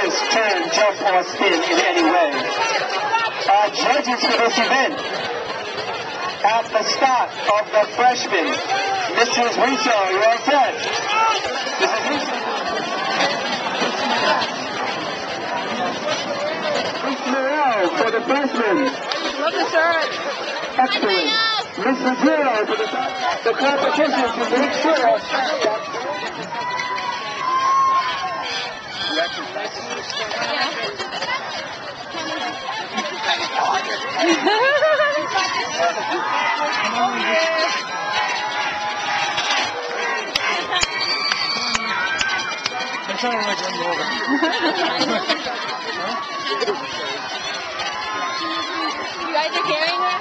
twist, turn, jump, or spin in any way. Judges for this event. At the start of the freshman, Mrs. Russo, you're set. Mrs. Russo. Miss Morel for the freshman. Love the shirt. Excellent. Mrs. Zero for the competition to make sure. You guys are carrying her?